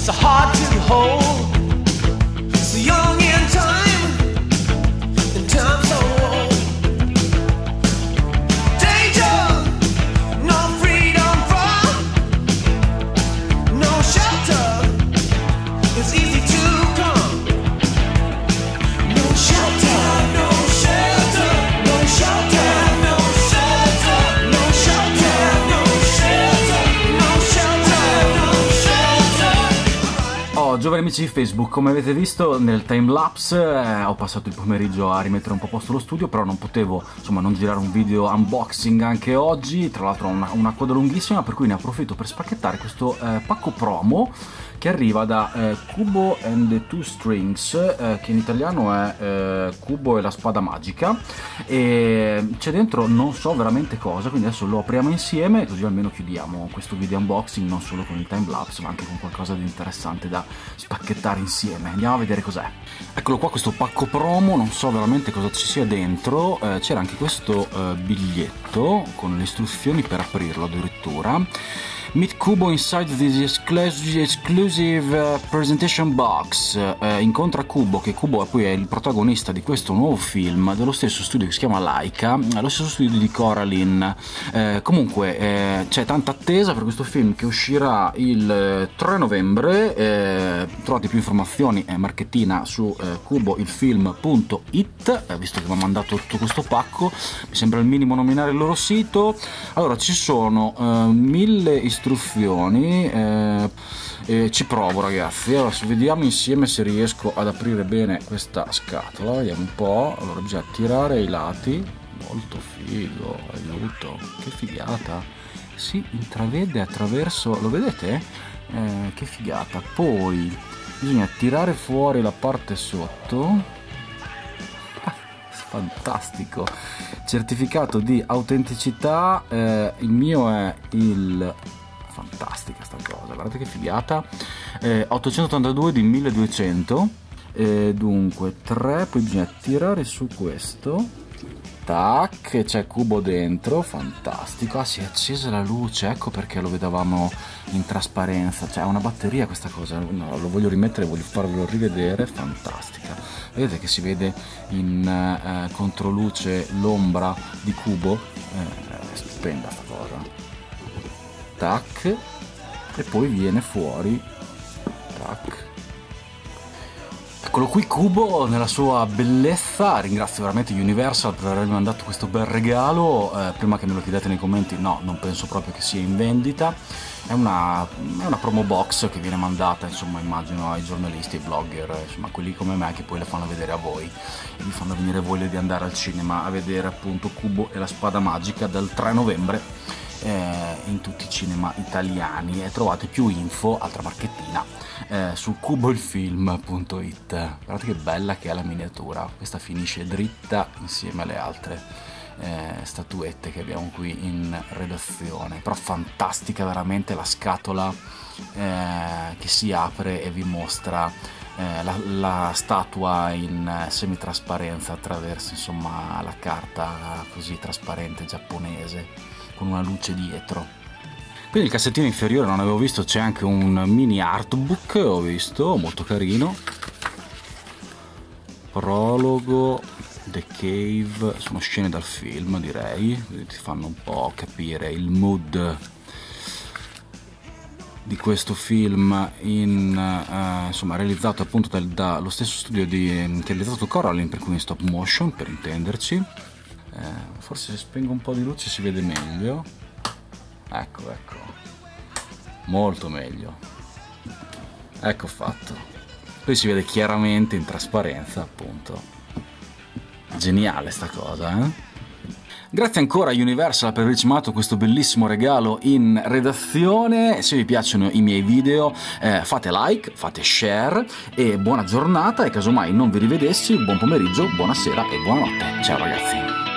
so hard to hold. So young in time, and time so old. Danger, no freedom from, no shelter. It's easy to come. No shelter, no shelter, no shelter, no shelter, no shelter, no shelter, no shelter, no shelter. Oh, giovani amici di Facebook, come avete visto nel timelapse ho passato il pomeriggio a rimettere un po' a posto lo studio, però non potevo insomma non girare un video unboxing anche oggi, tra l'altro una coda lunghissima, per cui ne approfitto per spacchettare questo pacco promo che arriva da Kubo and the Two Strings, che in italiano è Kubo e la spada magica, e c'è dentro non so veramente cosa, quindi adesso lo apriamo insieme così almeno chiudiamo questo video unboxing non solo con il timelapse ma anche con qualcosa di interessante da spacchettare insieme. Andiamo a vedere cos'è. Eccolo qua, questo pacco promo, non so veramente cosa ci sia dentro, c'era anche questo biglietto con le istruzioni per aprirlo addirittura. Meet Kubo inside this exclusive presentation box. Incontra Kubo, che Kubo poi è il protagonista di questo nuovo film dello stesso studio che si chiama Laika, lo stesso studio di Coraline. Comunque c'è tanta attesa per questo film che uscirà il 3 novembre. Trovate più informazioni e marchettina su kuboilfilm.it, visto che mi ha mandato tutto questo pacco, mi sembra il minimo nominare il loro sito. Allora, ci sono 1000 istruzioni, ci provo ragazzi. Allora, vediamo insieme se riesco ad aprire bene questa scatola, vediamo un po'. Allora, bisogna tirare i lati, molto figo, aiuto, che figata, si intravede attraverso, lo vedete? Che figata. Poi bisogna tirare fuori la parte sotto, fantastico, certificato di autenticità, il mio è il, fantastica sta cosa, guardate che figata, 882 di 1200, dunque 3, poi bisogna tirare su questo, tac, c'è Kubo dentro, fantastico. Ah, si è accesa la luce, ecco perché lo vedevamo in trasparenza, cioè è una batteria questa cosa, no, lo voglio rimettere, voglio farvelo rivedere, fantastica. Vedete che si vede in controluce l'ombra di Kubo, è stupenda sta cosa. Tac, e poi viene fuori, tac. Eccolo qui Kubo nella sua bellezza. Ringrazio veramente Universal per avermi mandato questo bel regalo. Prima che me lo chiedete nei commenti, no, non penso proprio che sia in vendita. È una promo box che viene mandata, insomma, immagino ai giornalisti, ai blogger, insomma, quelli come me che poi la fanno vedere a voi e vi fanno venire voglia di andare al cinema a vedere appunto Kubo e la spada magica dal 3 novembre in tutti i cinema italiani. E trovate più info, altra marchettina, su kuboilfilm.it. Guardate che bella che è la miniatura, questa finisce dritta insieme alle altre statuette che abbiamo qui in redazione, però fantastica veramente la scatola che si apre e vi mostra la statua in semitrasparenza attraverso insomma la carta così trasparente giapponese con una luce dietro. Quindi il cassettino inferiore non avevo visto, c'è anche un mini artbook, ho visto, molto carino, prologo, The Cave, sono scene dal film direi, ti fanno un po' capire il mood di questo film insomma realizzato appunto dallo stesso studio che ha realizzato Coraline, per cui in stop motion per intenderci. Forse se spengo un po' di luce si vede meglio, ecco, molto meglio, ecco fatto, poi si vede chiaramente in trasparenza appunto, geniale sta cosa, Grazie ancora a Universal per averci mandato questo bellissimo regalo in redazione. Se vi piacciono i miei video fate like, fate share e buona giornata, e casomai non vi rivedessi, buon pomeriggio, buonasera e buonanotte. Ciao ragazzi.